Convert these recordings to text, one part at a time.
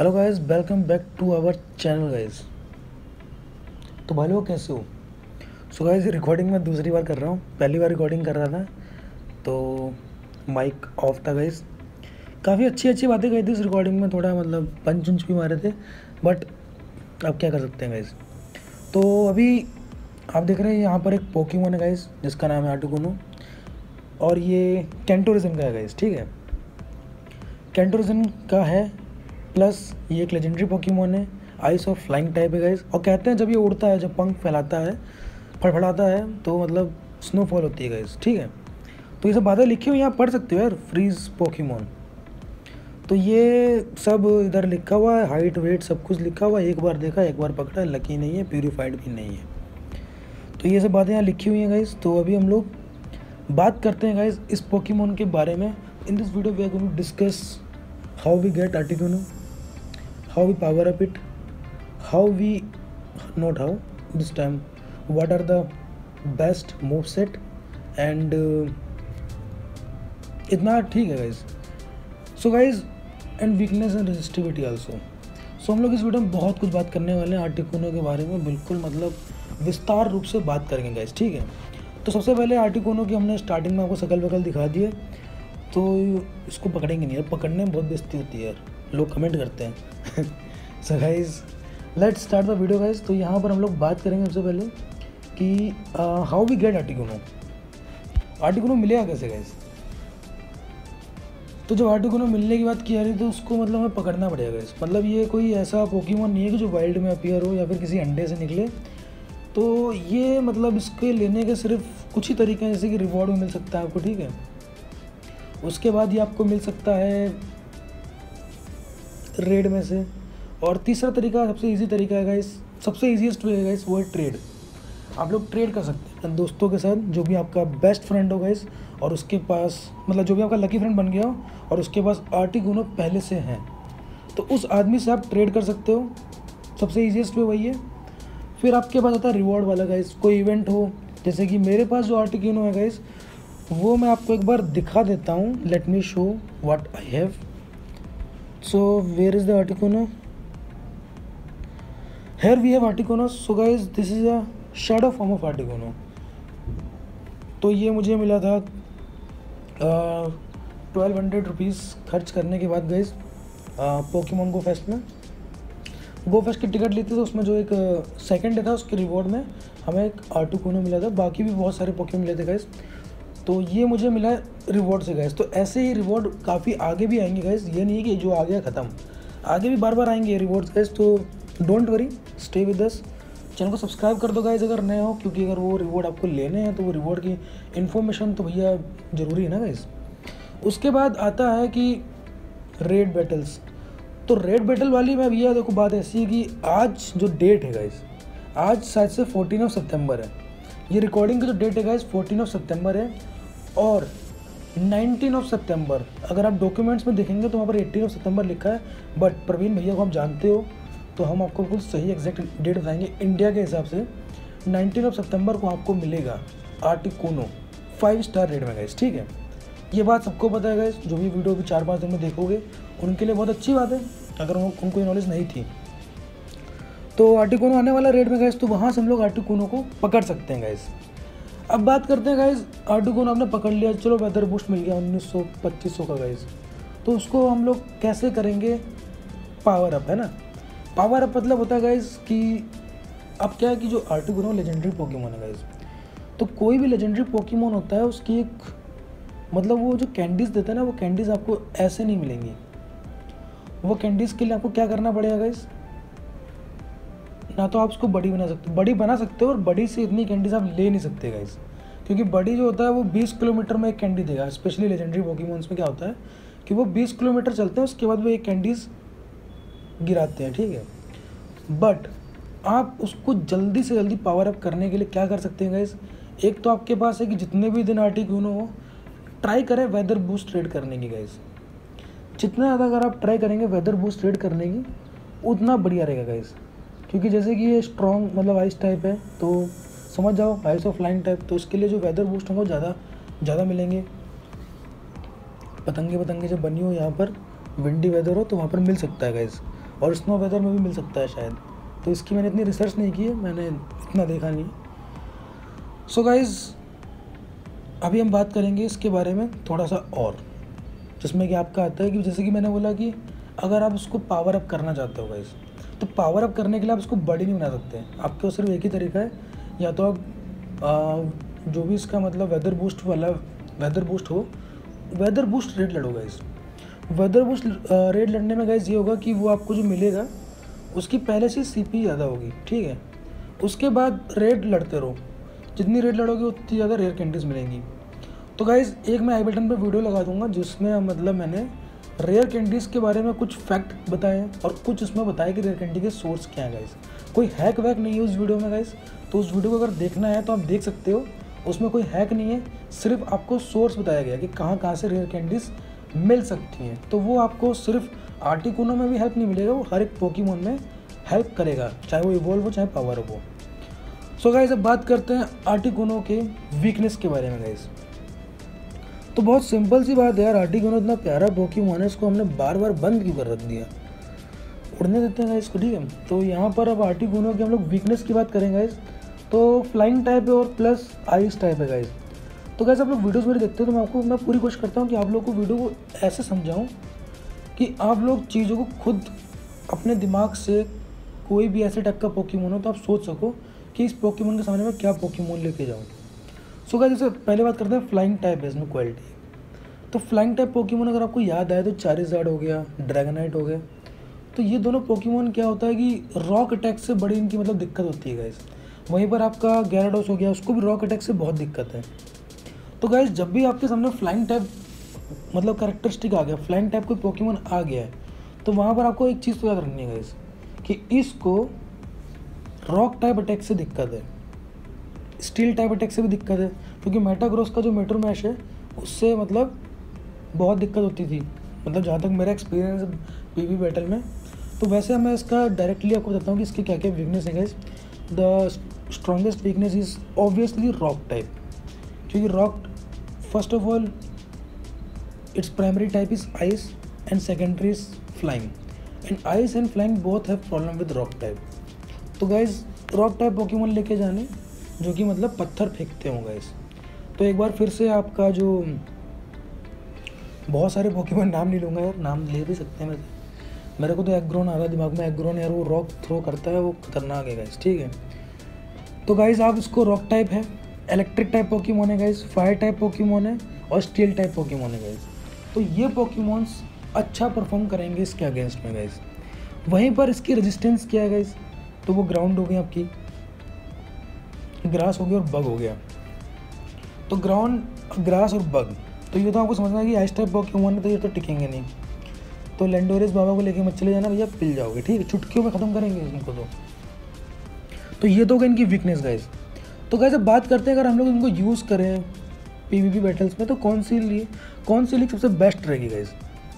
Hello guys, welcome back to our channel guys. तो भाई लोग कैसे हो? सो गाइस, रिकॉर्डिंग मैं दूसरी बार कर रहा हूँ। पहली बार रिकॉर्डिंग कर रहा था तो माइक ऑफ था गाइस। काफ़ी अच्छी अच्छी बातें कही थी इस रिकॉर्डिंग में, थोड़ा मतलब पंच उंच भी मारे थे, बट अब क्या कर सकते हैं गाइस। तो अभी आप देख रहे हैं यहाँ पर एक पोकेमॉन है गाइस जिसका नाम है आर्टिकुनो, और ये कैंटोरिज्म का है गाइस। ठीक है, कैंटोरिज्म का है, प्लस ये एक लेजेंडरी पोकेमॉन है, आइस ऑफ फ्लाइंग टाइप है गाइस। और कहते हैं जब ये उड़ता है, जब पंख फैलाता है, फड़फड़ाता है, तो मतलब स्नोफॉल होती है गाइस। ठीक है, तो ये सब बातें लिखी हुई यहाँ पढ़ सकते हो यार, फ्रीज पोकेमॉन। तो ये सब इधर लिखा हुआ है, हाइट वेट सब कुछ लिखा हुआ है। एक बार देखा, एक बार पकड़ा, लकी नहीं है, प्यूरीफाइड भी नहीं है। तो ये सब बातें यहाँ लिखी हुई हैं गाइस। तो अभी हम लोग बात करते हैं गाइस इस पोकेमॉन के बारे में। In this video we are going to discuss how we get Articuno, how we power up it, how we not how this time, what are the best move set and इतना ठीक है guys. So guys and weakness and resistivity also. So हम लोग इस video में बहुत कुछ बात करने वाले हैं आर्टिकुनो के बारे में, बिल्कुल मतलब विस्तार रूप से बात करेंगे गाइज। ठीक है, तो सबसे पहले आर्टिकुनो की हमने स्टार्टिंग में आपको शकल वकल दिखा दी है, तो इसको पकड़ेंगे नहीं यार, पकड़ने में बहुत बेइज्जती होती है यार, लोग कमेंट करते हैं। So guys let's start the video guys. तो यहाँ पर हम लोग बात करेंगे सबसे पहले कि how we get Articuno. Articuno मिलेगा कैसे गाइज? तो जब आर्टिकुनो मिलने की बात की जा रही है तो उसको मतलब हमें पकड़ना पड़ेगा गाइज। मतलब ये कोई ऐसा पोकेमॉन नहीं है कि जो वाइल्ड में अपीयर हो या फिर किसी अंडे से निकले। तो ये मतलब इसके लेने के सिर्फ कुछ ही तरीके हैं, जैसे कि रिवॉर्ड में मिल सकता है आपको। ठीक है, उसके बाद ये आपको मिल सकता है रेड में से, और तीसरा तरीका सबसे इजी तरीका है गाइस, सबसे इजीएस्ट वे है गाइस, वो है ट्रेड। आप लोग ट्रेड कर सकते हैं अपने दोस्तों के साथ, जो भी आपका बेस्ट फ्रेंड हो गाइस, और उसके पास मतलब जो भी आपका लकी फ्रेंड बन गया हो और उसके पास आर्टिकुनो पहले से हैं, तो उस आदमी से आप ट्रेड कर सकते हो। सबसे ईजीएस्ट वे वही है। फिर आपके पास आता है रिवॉर्ड वाला गाइस, कोई इवेंट हो, जैसे कि मेरे पास जो आर्टिकुनो है गाइस, वो मैं आपको एक बार दिखा देता हूँ। Let me show what I have. So where is the Articuno? Here we have Articuno. So guys, this is a shadow form of Articuno. तो ये मुझे मिला था 1200 रुपीज़ खर्च करने के बाद गाइज पोकेमॉन गो फेस्ट में। गो फेस्ट की टिकट ली थी, तो उसमें जो एक सेकंड डे था उसके रिवॉर्ड में हमें एक आर्टिकुनो मिला था। बाकी भी बहुत सारे पोकेमॉन मिले थे गाइज, तो ये मुझे मिला रिवॉर्ड से गाइज। तो ऐसे ही रिवॉर्ड काफ़ी आगे भी आएंगे गाइज, ये नहीं है कि जो आ गया ख़त्म, आगे भी बार बार आएंगे रिवॉर्ड्स गाइज। तो don't worry, stay with us. Channel को सब्सक्राइब कर दो गाइज अगर नए हो, क्योंकि अगर वो रिवॉर्ड आपको लेने हैं तो वो रिवॉर्ड की इन्फॉर्मेशन तो भैया ज़रूरी है ना गाइज। उसके बाद आता है कि रेड बैटल्स। तो रेड बैटल वाली में भैया देखो, बात ऐसी है कि आज जो डेट है गाइज, आज शायद से 14 सितंबर है। ये रिकॉर्डिंग की जो डेट है गाइज 14 सितंबर है, और 19 सितंबर अगर आप डॉक्यूमेंट्स में देखेंगे तो वहाँ पर 18 सितंबर लिखा है, बट प्रवीण भैया को आप जानते हो तो हम आपको बिल्कुल सही एग्जैक्ट डेट बताएंगे। इंडिया के हिसाब से 19 सितंबर को आपको मिलेगा आर्टिकुनो 5 स्टार रेट में गाइस। ठीक है, ये बात सबको पता है गाइस, जो भी वीडियो भी 4-5 दिन में देखोगे उनके लिए बहुत अच्छी बात है, अगर उनको नॉलेज नहीं थी। तो आर्टिकुनो आने वाला रेट में गाइस, तो वहाँ से हम लोग आर्टिकुनो को पकड़ सकते हैं गाइस। अब बात करते हैं गाइस, आर्टिकुनो आपने पकड़ लिया, चलो वेदर बूस्ट मिल गया 1900-2500 का गाइस, तो उसको हम लोग कैसे करेंगे पावर अप, है ना। पावर अप मतलब होता है गाइज कि अब क्या है कि जो आर्टिकुनो लेजेंडरी पोकेमॉन है गाइज, तो कोई भी लेजेंडरी पोकेमॉन होता है उसकी एक मतलब वो जो कैंडीज़ देता है ना, वो कैंडीज़ आपको ऐसे नहीं मिलेंगी। वो कैंडीज़ के लिए आपको क्या करना पड़ेगा गाइज, ना तो आप उसको बड़ी बना सकते हो, और बड़ी से इतनी कैंडीज़ आप ले नहीं सकते गाइज, क्योंकि बड़ी जो होता है वो 20 किलोमीटर में एक कैंडी देगा। स्पेशली लेजेंडरी पोकेमॉन्स में क्या होता है कि वो 20 किलोमीटर चलते हैं, उसके बाद वो एक कैंडीज़ गिराते हैं। ठीक है, बट आप उसको जल्दी से जल्दी पावर अप करने के लिए क्या कर सकते हैं गाइस, एक तो आपके पास है कि जितने भी दिन आर्टिकुनो हो, ट्राई करें वेदर बूस्ट ट्रेड करने की गाइस। जितना ज़्यादा अगर आप ट्राई करेंगे वेदर बूस्ट ट्रेड करने की, उतना बढ़िया रहेगा गाइस, क्योंकि जैसे कि ये स्ट्रॉन्ग मतलब आइस टाइप है, तो समझ जाओ आइस ऑफ फ्लाइंग टाइप, तो इसके लिए जो वेदर बूस्ट होंगे ज़्यादा मिलेंगे। पतंगे जब बनी हो यहाँ पर, विंडी वेदर हो, तो वहाँ पर मिल सकता है गाइस। और स्नो वेदर में भी मिल सकता है शायद। तो इसकी मैंने इतनी रिसर्च नहीं की है, मैंने इतना देखा नहीं है। सो गाइज़ अभी हम बात करेंगे इसके बारे में थोड़ा सा और, जिसमें कि आपका आता है कि जैसे कि मैंने बोला कि अगर आप उसको पावर अप करना चाहते हो गाइस, तो पावर अप करने के लिए आप उसको बड़ी नहीं बना सकते। आपके सिर्फ एक ही तरीका है, या तो आप जो भी इसका मतलब वेदर बूस्ट हो, वेदर बूस्ट रेड लड़ो गाइस। वेदर बूस्ट रेड लड़ने में गाइस ये होगा कि वो आपको जो मिलेगा उसकी पहले से CP ज़्यादा होगी, ठीक है। उसके बाद रेड लड़ते रहो, जितनी रेड लड़ोगे उतनी ज़्यादा रेयर कैंडीज़ मिलेंगी। तो गाइज़ एक मैं आई बटन पे वीडियो लगा दूंगा जिसमें मतलब मैंने रेयर कैंडीज़ के बारे में कुछ फैक्ट बताए हैं और कुछ उसमें बताया कि रेयर कैंडी के सोर्स क्या है गाइज़। कोई हैक वैक नहीं है उस वीडियो में गाइज़, तो उस वीडियो को अगर देखना है तो आप देख सकते हो। उसमें कोई हैक नहीं है, सिर्फ आपको सोर्स बताया गया कि कहाँ कहाँ से रेयर कैंडीज़ मिल सकती हैं। तो वो आपको सिर्फ आर्टिकुनो में भी हेल्प नहीं मिलेगा, वो हर एक पोकेमॉन में हेल्प करेगा, चाहे वो इवॉल्व हो चाहे पावर अप हो। सो गाइस अब बात करते हैं आर्टिकुनो के वीकनेस के बारे में गाइस। तो बहुत सिंपल सी बात है यार, आर्टिकुनो इतना प्यारा पोकेमॉन है, इसको हमने बार बार बंद क्यों कर रख दिया। उड़ने देते हैं गाइस इसको, ठीक है। तो यहाँ पर अब आर्टिकुनो की हम लोग वीकनेस की बात करेंगे गाइस। तो फ्लाइंग टाइप है और प्लस आइस टाइप है गाइस। तो गाइस आप लोग वीडियोज़ मेरे देखते हो तो मैं पूरी कोशिश करता हूँ कि आप लोग को वीडियो को ऐसे समझाऊँ कि आप लोग चीज़ों को खुद अपने दिमाग से, कोई भी ऐसे टाइप का पोकेमॉन हो तो आप सोच सको कि इस पोकेमॉन के सामने मैं क्या पोकेमॉन लेके जाऊँ। सो गाइस जैसे पहले बात करते हैं फ्लाइंग टाइप है इसमें क्वालिटी। तो फ्लाइंग टाइप पोकेमॉन अगर आपको याद आए तो चारिज़ार्ड हो गया, ड्रैगनाइट हो गया। तो ये दोनों पोकेमॉन क्या होता है कि रॉक अटैक से बड़ी इनकी मतलब दिक्कत होती है गाइस। वहीं पर आपका gyarados हो गया, उसको भी रॉक अटैक से बहुत दिक्कत है। तो गाइस जब भी आपके सामने फ्लाइंग टाइप मतलब कैरेक्टरिस्टिक आ गया, फ्लाइंग टाइप कोई पोकेमॉन आ गया है, तो वहाँ पर आपको एक चीज़ तो याद रखनी है गाइस कि इसको रॉक टाइप अटैक से दिक्कत है, स्टील टाइप अटैक से भी दिक्कत है, क्योंकि मेटाग्रोस का जो मेट्रो मैश है उससे मतलब बहुत दिक्कत होती थी, मतलब जहाँ तक मेरा एक्सपीरियंस PV बैटल में। तो वैसे मैं इसका डायरेक्टली आपको बताता हूँ कि इसके क्या क्या वीकनेस है guys. The strongest weakness is obviously rock type, क्योंकि rock first of all its primary type is ice and secondary is flying, and ice and flying both have problem with rock type. तो guys rock type Pokemon लेके जाने जो कि मतलब पत्थर फेंकते हों गाइस। तो एक बार फिर से आपका जो बहुत सारे पोकेमॉन नाम नहीं लूँगा यार, नाम ले भी सकते हैं मेरे को तो एग्रोन आ रहा है दिमाग में। एग्रोन यार वो रॉक थ्रो करता है, वो खतरनाक है गाइस, ठीक है। तो गाइस आप इसको रॉक टाइप है, इलेक्ट्रिक टाइप पोकेमॉन है गाइस, फायर टाइप पोकेमॉन है और स्टील टाइप पोकेमॉन है गाइस। तो ये पोकेमॉन्स अच्छा परफॉर्म करेंगे इसके अगेंस्ट में गाइस। वहीं पर इसकी रेजिस्टेंस क्या है गाइस, तो वो ग्राउंड हो गई, आपकी ग्रास हो गया और बग हो गया। तो ग्राउंड, ग्रास और बग, तो ये तो आपको समझना है कि आइस टाइप पोकेमॉन है तो ये तो टिकेंगे नहीं। तो लेंडोरिस बाबा को लेके मत चले जाना भैया, पिल जाओगे, ठीक है, चुटकियों में ख़त्म करेंगे इनको। तो ये तो इनकी वीकनेस गाइस। तो गाइस अब बात करते हैं अगर हम लोग इनको यूज़ करें PvP बैटल्स में तो कौन सी लीग सबसे बेस्ट रहेगी गाइस।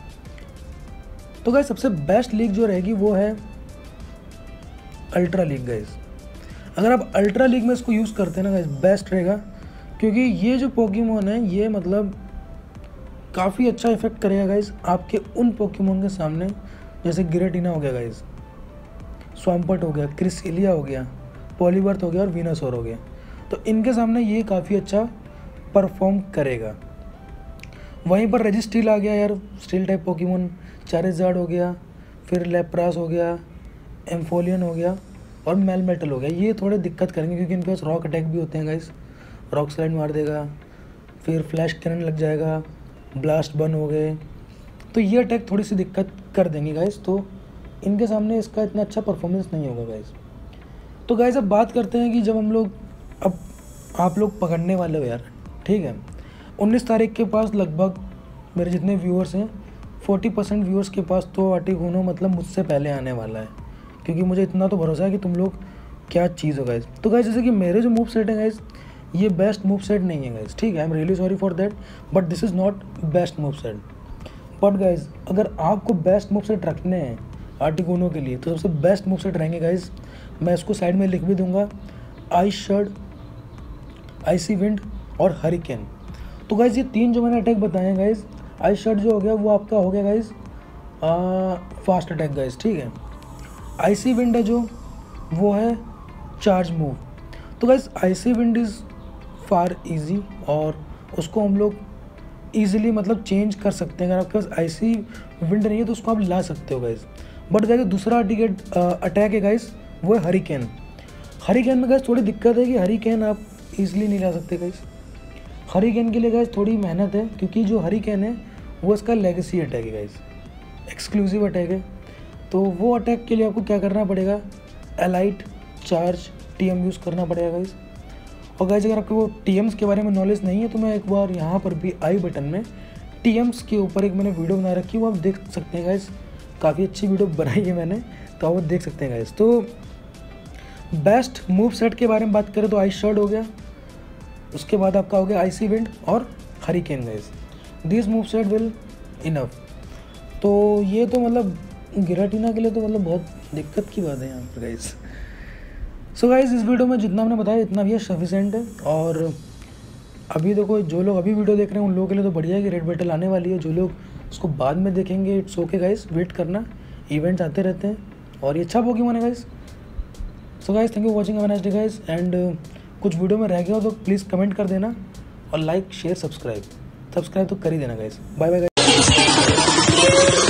तो गाइस सबसे बेस्ट लीग जो रहेगी वो है अल्ट्रा लीग गाइस। अगर आप अल्ट्रा लीग में इसको यूज़ करते हैं ना गाइस, बेस्ट रहेगा, क्योंकि ये जो पोकेमॉन है ये मतलब काफ़ी अच्छा इफेक्ट करेगा गाइस आपके उन पोकेमॉन के सामने, जैसे गिरेटिना हो गया गाइस, स्वाम्पट हो गया, क्रिसेलिया हो गया, पॉलीबर्थ हो गया और वीनासोर हो गया। तो इनके सामने ये काफ़ी अच्छा परफॉर्म करेगा। वहीं पर रेजिस्टील आ गया यार, स्टील टाइप पोकेमॉन, चारिज़ार्ड हो गया, फिर लेप्रास हो गया, एम्फोलियन हो गया और मेलमेटल हो गया। ये थोड़े दिक्कत करेंगे क्योंकि इनके पास रॉक अटैक भी होते हैं गाइस, रॉक स्लाइड मार देगा, फिर फ्लैश कैनन लग जाएगा, ब्लास्ट बन हो गए, तो ये अटैक थोड़ी सी दिक्कत कर देंगे गाइस। तो इनके सामने इसका इतना अच्छा परफॉर्मेंस नहीं होगा गाइस। तो गाइस अब बात करते हैं कि जब हम लोग, अब आप लोग पकड़ने वाले हो यार, ठीक है, 19 तारीख के पास लगभग मेरे जितने व्यूअर्स हैं 40% व्यूअर्स के पास तो आर्टिकुनो मतलब मुझसे पहले आने वाला है, क्योंकि मुझे इतना तो भरोसा है कि तुम लोग क्या चीज़ हो गाइस। तो गाइस जैसे कि मेरे जो मूव सेट है गाइस, ये बेस्ट मूव सेट नहीं है गाइस, ठीक है, I am really sorry for that, but this is not best move set. But guys अगर आपको बेस्ट मूव सेट रखने हैं आर्टिकुनो के लिए तो सबसे बेस्ट मूव सेट रहेंगे गाइस, मैं इसको साइड में लिख भी दूंगा, आइस शर्ड, आइसी विंड और हरिकेन। तो गाइस ये तीन जो मैंने अटैक बताए हैं गाइस, आइस शर्ड जो हो गया वो आपका हो गया गाइस फास्ट अटैक गाइस, ठीक है, आइसी विंड है जो, वो है चार्ज मूव। तो guys icy wind is far easy और उसको हम लोग ईजिली मतलब चेंज कर सकते हैं। अगर आपके पास आइसी विंड नहीं है तो उसको आप ला सकते हो गाइस। बट गाइस दूसरा अटैक है गाइस, वो है हरिकेन। हरिकेन में गाइस थोड़ी दिक्कत है कि हरिकेन आप ईजिली नहीं ला सकते गाइस। हरिकेन के लिए गाइस थोड़ी मेहनत है, क्योंकि जो हरिकेन है वो इसका लेगेसी अटैक है गाइस, एक्सक्लूसिव अटैक है। तो वो अटैक के लिए आपको क्या करना पड़ेगा, एलाइट चार्ज टीएम यूज़ करना पड़ेगा गाइस। और गाइस अगर आपको टीएम्स के बारे में नॉलेज नहीं है तो मैं एक बार यहाँ पर भी आई बटन में टीएम्स के ऊपर एक मैंने वीडियो बना रखी है, वो आप देख सकते हैं गाइस। काफ़ी अच्छी वीडियो बनाई है मैंने, तो आप देख सकते हैं गाइस। तो बेस्ट मूव सेट के बारे में बात करें तो आइस शॉट हो गया, उसके बाद आपका हो गया आइसी विंड और hurricane guys. This move set will enough. तो ये तो मतलब गिराटीना के लिए तो मतलब बहुत दिक्कत की बात है यहाँ पर गाइस। सो गाइस इस वीडियो में जितना मैंने बताया इतना भी सफिशेंट है। और अभी देखो जो लोग अभी वीडियो देख रहे हैं उन लोगों के लिए तो बढ़िया है कि रेड बैटल आने वाली है। जो लोग उसको बाद में देखेंगे इट्स ओके गाइस, वेट करना, इवेंट्स आते रहते हैं और ये अच्छा पोकेमॉन है guys. So guys thank you watching, have a nice day guys. And कुछ वीडियो में रह गया हो तो प्लीज़ कमेंट कर देना और लाइक शेयर सब्सक्राइब तो कर ही देना गाइस। Bye bye guys.